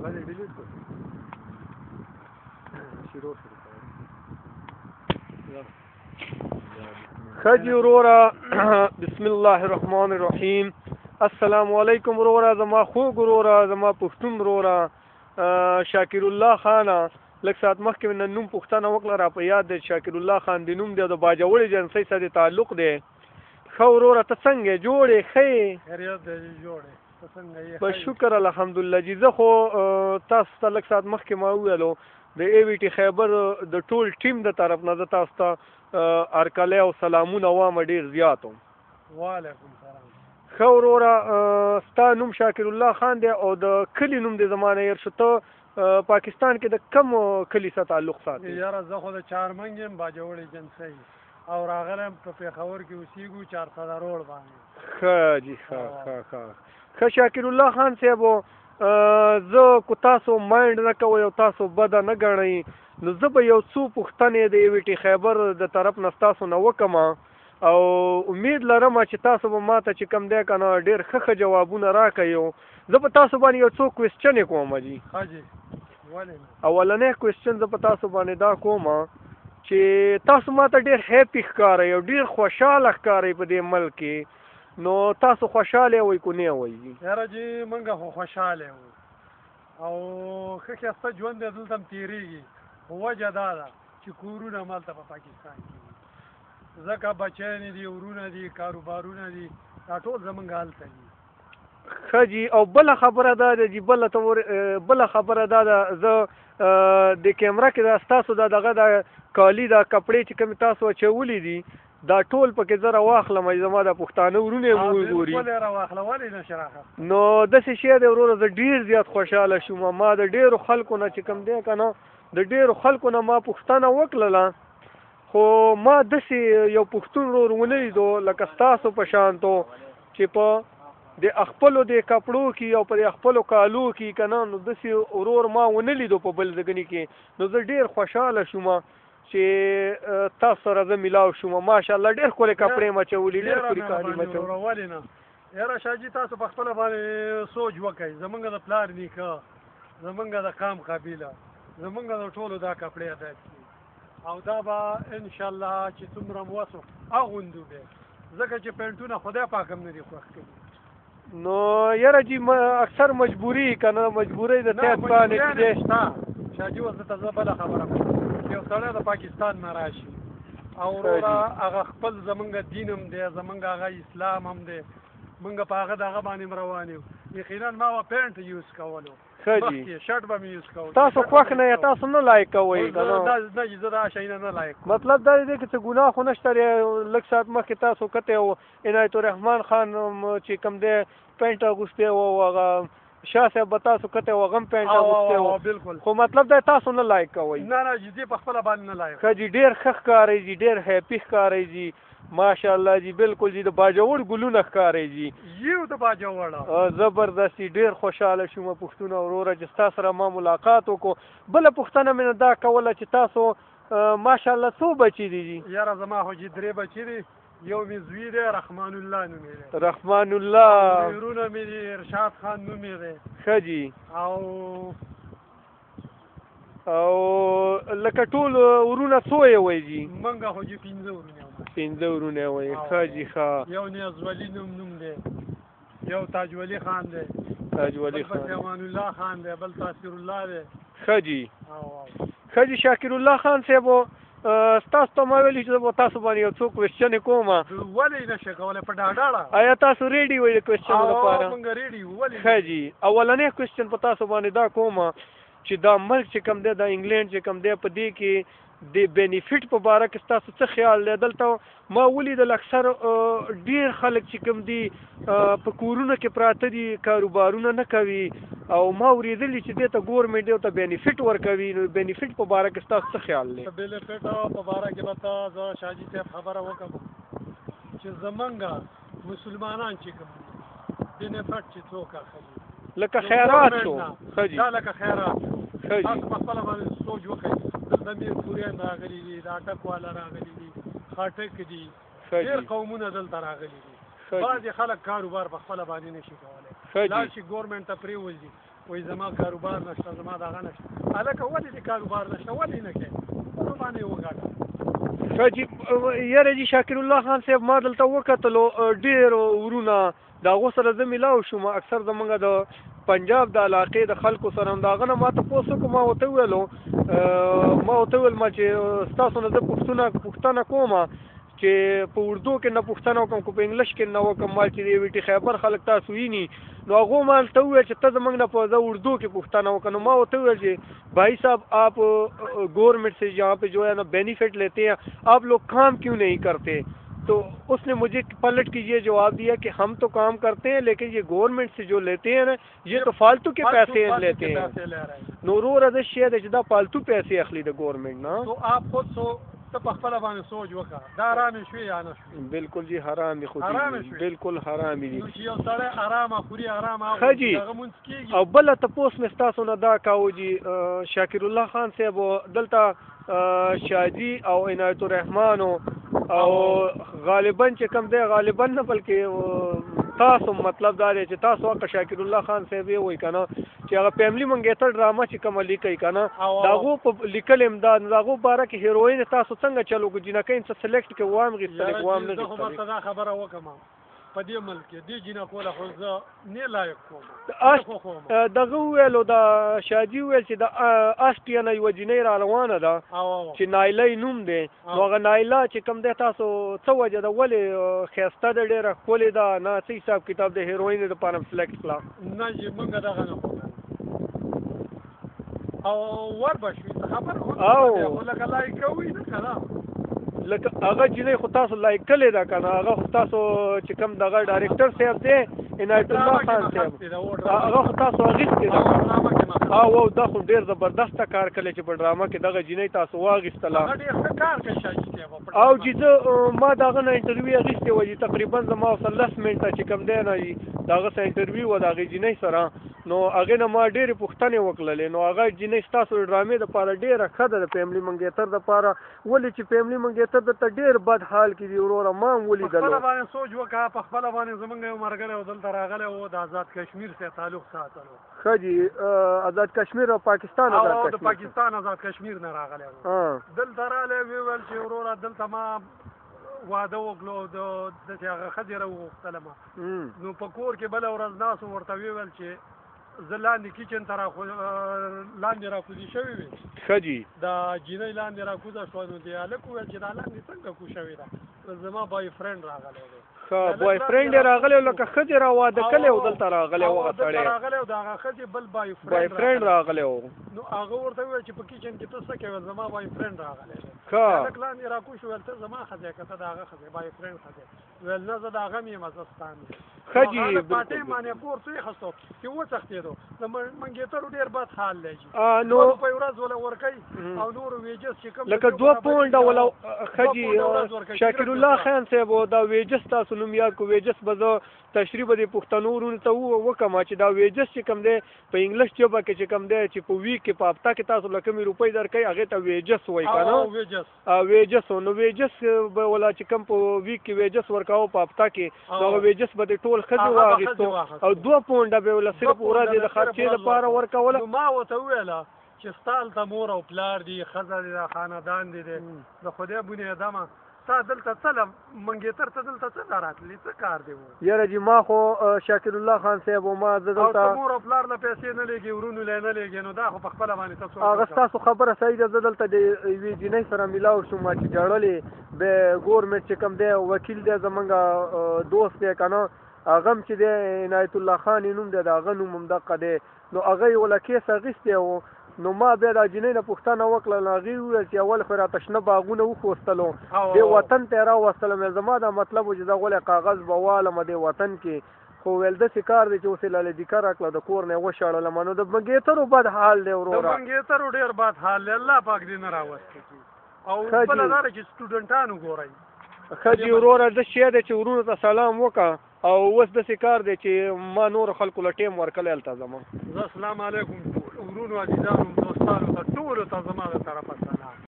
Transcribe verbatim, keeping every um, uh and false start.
خجی وروره بسم الله الرحمن الرحیم. السلام علیکم وروره، زما خوږ وروره، زما پښتون وروره شاکر الله خانه. لږ ساعت مخکې مې نن نوم پوښتنه وکړه، را په یاد دی شاکر الله خان د نوم دی، د باجوړ ایجنسۍ سره تعلق دی. ښه وروره ته څنګه یې؟ جوړ یې؟ ښه یې؟ په شکر الحمدلله جي. زه خو تاسو ته لږ ساعت مخکې ما وویلو د ای وی ټي خیبر د ټول ټیم د طرف نه زه تاسو ته هرکلی او سلامونه وایم ډېر زیات. وعلیکم سلام. ښه وروره ستا نوم شاکر الله خان دی او د کلي نوم د زما نه هېر شو. ته پاکستان کې د کوم کلي سره تعلق ساتې؟ یاره زه خو د چارمنګ یم، باجوړ ایجنسۍ، او راغلی یم په پېښور کې اوسېږو چارسده روډ باندې. ښه جي ښه ښه ښه ښه شاکر الله خان صاحب، زه کو تاسو مایند نه کوئ او تاسو بده نه ګڼئ، نو زه به یو څو پوښتنې د ای وی ټي خیبر د طرف نه ستاسو نه وکړم او امید لرم چې تاسو به ما ته چې کوم دی که نه ډېر ښه ښه جوابونه راکوئ. زه په تاسو باندې یو څو کوېسچنې کوم جي. اولنی کوېسچن زه په تاسو باندې دا کوم چې تاسو ما ته ډېر هیپي ښکارئ او ډېر خوشحاله ښکارئ په دې ملک کې، نو تاسو خوشحاله وئ که نه وئ؟ یاره جي موږ خو خوشحاله وو او ښه ښایسته ژوند دی دلته هم تېرېږي، خو وجه دا ده چې کورونه هملته په پاکستان کې دي، ځکه بچیانې دي، ورونه دي، کاروبارونه دي، دا ټول زموږ هلته دي. ښه جي. او بله خبره دا ده جي، بله ته بله خبره دا ده، زه د کیمره کې دا ستاسو دا دغه د کالي دا کپړې چې کومې تاسو اچولي دي دا ټول پکې زه راواخلم، زما د پښتانه ورونه یې وګوري، نو داسې شی دی وروره زه ډېر زیات خوشحاله شوم. ما د ډېرو خلکو نه چې کوم دی که نه د ډېرو خلکو نه ما پوښتنه وکړله، خو ما داسې یو پښتون ورور ونه لیدو لکه ستاسو په شانتو چې په د خپلو د کپړو کې او په د خپلو کالو کې که نه، نو داسې ورور ما ونه لیدو په بل ځګني کې، نو زه ډېر خوشحاله شوم چې تاسو سره زه میلاو شوم. ماشاءالله ډېر ښکلې کپړې مې اچولي، ډېر ښکلي کالي مې اچولي. ولې نه یاره شاجي، تاسو په خپله باندې سوچ وکئ، زمونږ د پلار نیکه، زمونږ د قام قبیله، زمونږ د ټولو دا کپړې عادت دي او دا به انشاءالله چې څومره مو وسو اغوندو به، ځکه چې پینټونه خدای پاک هم نه دي خوښ کړي. نو یاره جي اکثر مجبوري که نه مجبورۍ د تیت باندې چې دی شته. شاجي اوس درته زه بله خبره کوم، یو سړی د پاکستان نه راشي او وروره هغه خپل زمونږ دین هم دی، زمونږ هغه اسلام هم دی، مونږ په هغه دغه باندې م روان یو. یقینا ما به پینټ یوز کولو، ښه جي، شرټ به مې یوز کولو. تاسو خوښ نه یې، تاسو نه لایق کوئ که نه؟ نه جي زه دا شیونه نه لایق. مطلب دا دی که څه ګناه خو نشته دی. لږ ساعت مخکې تاسو کتی و عنایت الرحمن خان چې کوم دی پینټ اغوستی و، هغه شاه صاحب به تاسو کتی و هغه هم پینټ اغوستی و، بلکل، خو مطلب دا تاسو نه لایق کوئ. نه نه جي زه په خپله باندې نه لایق. ښه جي، ډېر ښه ښکارئ جي، ډېر هیپي ښکارئ جي، ماشاءالله جي، بلکل جي، د باجوړ ګلونه ښکارئ جي. یو د باجوړ زبردستي، ډېر خوشحاله شوم پښتونه وروره چې ستا سره ما ملاقات وکړو. بله پوښتنه مې نه دا کوله چې تاسو ماشاءالله څو بچي دي جي؟ یاره زما خو جي درې بچي دي، یو مې زوی دی رحمان الله نومې دی. رحمان الله. ورونه مې دي ارشاد خان نومې دی. ښه جي. او او لکه ټول ورونه څو یې وایي جي؟ موږ خو جي پنځه ورونه یو. پنځه ورونه یې وایي. ښه جي ښه. یو نیاز ولي نوم نوم دی، یو تاج ولی خان دی، تاج ولی خان، بل امان الله خان دی، بل تاثیر الله دی. ښه جي ښه جي. شاکر الله خان صاحب ستاسو ته ما ویلي چې زه به تاسو باندې یو څو کوېسچنې کوم. ولې نشئ کولی په ډاډه؟ آیا تاسو ریډي وئ د کوېسچن لپاره؟ موږ ریډي یو. ولې؟ ښه جي. اولنی کوېسچن په تاسو باندې دا کوم چې دا ملک چې کوم دی د انګلینډ چې کوم دی په دې کې د بینیفټ په باره کې ستاسو څه خیال دی؟ دلته ما ولیدل اکثر ډېر خلک چې کوم دي په کورونو کې پراته دي، کاروبارونه نه کوي، او ما اورېدلي چې دې ته ګورمنټ یو ته بینیفټ ورکوي، نو بینیفټ په باره کې ستاسو څه خیال دی؟ بینیفټ په باره کې به ته زه شاجي صاحب خبره وکړم چې زمونږ مسلمانان چې کوم بینیفټ چې څوک اخلي لکه خیرات شو. ښه جي. دا لکه خیرات شو. ښه جي. تاسو په خپله باندې سوچ وکړئ، دلته میر پوریان راغلي دي، د اټک والا راغلي دي، خاټک دي، ډېر قومونه دلته راغلي دي. بعضې خلک کاروبار په خپله باندې نشي کولی، لاړ شي ګورمنټ ته پرېوځي، وایي زما کاروبار نشته زما دغه نشته هلکه ولې دې کاروبار نشته ولې نه کوې په باندې وګاټه ښه جي یاره جي شاکر الله خان صاحب ما دلته وکتلو ډېر ورونه د هغو سره زه میلاو شوم اکثر زمونږ د پنجاب د علاقې د خلکو سره د هغه نه ما تپوس وکړو ما ورته وویلو ما ورته وویل ما چې ستاسو نه زه پوښتنه پوښتنه کوم چې په اردو کې نه پوښتنه وکړم که په انګلیش کې نه وکړم ما چې د وی ټي خیبر خلک تاسو ویني نو هغو ما ورته وویل چې ته زموږ نه په زه اردو کې پوښتنه وکړم نو ما ورته وویل چې بھائی صاحب آپ گورنمنٹ سے یہاں پہ جو ہے نا بینیفٹ لیتے ہیں آپ لوگ کام کیوں نہیں کرتے تو اس نے مجھے پلٹ کے یہ جواب دیا کہ ہم تو کام کرتے ہیں لیکن یہ گورنمنٹ سے جو لیتے ہیں نا یہ تو فالتو کے پیسے لیتے ہیں نورور ازش شاید اجدا فالتو پیسے اخلي د گورنمنٹ نا تو آپ خود سو ته په خپل باندې سوچ وکړه دا حرام شوی یا نه شوی بالکل جی حرام دي خو بالکل حرام دي نو چې یو سړی حرام خوري حرام هغه هغه مونږ کیږي او بل ته پوس مې تاسو نه دا کاو جی شاکر الله خان صاحب دلته شاجی او عنایت الرحمن او غالبا چې کوم دی غالبا نه بلکې تاسو مطلب دا دی چې تاسو هغه شاکر الله خان صاحب یې وایي که نه چې هغه فیملی منګیتر ډرامه چې کومه لیکئ که نه د هغو په لیکل امداد د هغو باره کې هیروین تاسو څنګه چلو که جینکۍ څه سلیکټ کې وام غېستلی وام نه زه خو ورته دا خبره وکړم په دې ملک کې دې جینکو له خو زه نه لایق کوم دغه وویلو د شاجي وویل چې د اسټریا نه یوه جینۍ را روانه ده چې نایلۍ نوم دی نو هغه نایله چې کوم دی تاسو څه وجه ده ولې ښایسته ده ډېره ښکلې ده نه څه حساب کتاب د هیروین دپاره م سلیکټ کړه نه چې موږ دغه نه او ور به شوي خبره خو لکه لایق کوي نه که نه لکه هغه جینۍ خو تاسو لایک کړې ده که نه هغه خو تاسو چې کوم دغه ډایرکټر صاحب دی عنایت الله خان صاحب هغه خو تاسو اخیستې ده او او دا خو ډېر زبردسته کار کړی چې په ډرامه کې دغه جینۍ تاسو واخیستله او چې زه ما د هغه نه انټرویو اخیستې وه چې تقریبا زما ورسره لس منټه چې کوم دی نه د هغه سره انټرویو وه د هغې جینۍ سره نو هغې نه ما ډېرې پوښتنې وکړلې نو هغه جینۍ ستاسو د ډرامې دپاره ډېره ښه ده د فیملي منګیتر دپاره ولې چې فیملي منګیتر درته ډېر بد حال کې دي وروره ما هم ولیدلو په خپله باندې سوچ وکړه په خپله باندې زمونږ یو ملګری و دلته راغلی و د آزاد کشمیر سره تعلق ساتلو ښه جي آزاد کشمیر او پاکستان آزاد کشمیر د پاکستان آزاد کشمیر نه راغلی و دلته راغلی ویې ویل چې وروره دلته ما واده وکړو د داسې هغه ښځې راوغوښتلم نو په کور کې بله ورځ ناست وم ورته ویې ویل چې زه لاندې کچن ته لاندې راکوزي شوې وې ښه جي د جینۍ لاندې راکوزه شوه نو دې هلک وویل چې دا لاندې څنګه کو شوې ده زما بای فرینډ راغلی دی ښه بای فرینډ یې راغلی و لکه ښځې را واده کلی و دلته راغلی و هغه سړی راغلی و د هغه ښځې بل بای بای فرینډ راغلی و نو هغه ورته وویل چې په کچن کې ته څه کوې زما بای فرینډ راغلی دی ښه هلک لاندې راکوز ویل ته زما ښځی که ته د هغه ښځی بای فرینډ ښځی ویل نه زه د هغه م یم زه ستا م یم ښه جي پاټۍ باندې کور څه یې خستو چې وڅښتېدو د منګیترو ډېر بد حال دی نو په ورځ وله ورکوي او نورو ویجز چې کوم لکه دوه پونډه ولا ښه جي شاکر الله خان صاحب دا ویجز تاسو نوم یاد کو ویجز به زه تشریح به دې پښتنو ورونو ته وکړم چې دا ویجز چې کوم دی په انګلیش ژبه کې چې کوم دی چې په ویک کې په هفته کې تاسو له کومې روپۍ درکوئ هغې ته ویجز وایي که نه ویجز نو ویجز به ولا چې کوم په ویک کې ویجز ورکاوه په هفته کې نو هغه ویجز به د ټول ښځې واخیستو او دوه پونډه به ولا صرف ورځې د خرچې دپاره ورکوله ما ورته وویله چې ستا هلته مور او پلار دي ښځه دي دا خاندان دي دی د خدای بنیادمه تا دلته څه له منګیتر ته دلته څه ته راتلې څه کار دی و یاره جي ما خو شاکر الله خان صاحب و ما زه دلته او مور او پلار له پیسې نه لېږي ورونو له نه لېږي نو دا خو په خپله باندې ته هغه ستاسو خبره صحیح ده زه دلته د یوې جینۍ سره میلاو شوم چې ژړلې به ګورمنټ چې کوم دی وکیل دی زمونږ دوست دی که نه هغه هم چې دی عنایت الله خان یې نوم دی د هغه نوم همدقه دی نو هغه یې وله کیس اخیستی و نو ما بیا د جینۍ نه پوښتنه وکړه نو هغې وویل چې اول خو یې راته شنه باغونه وښوستلو دې وطن ته یې راوستلم زما دا مطلب و چې زه غولی کاغذ به والم دې وطن کې خو ویل داسې کار دی چې اوس یې لالدیکه راکړه د کور نه یې وشړلم نو د منګیترو بد حال دی وروره د منګیترو ډېر بد حال دی الله پاک دې نه راوستی او بله دا ده چې سټوډنټان وګورئ ښه جي وروره داسې شی دی چې ورونو ته سلام وکړه او اوس داسې کار دی چې ما نورو خلکو له ټیم ورکلی هلته ځم زه السلام علیکم ورونو عزیزانو دوستانو ته ټولو ته زما د طرفه سلام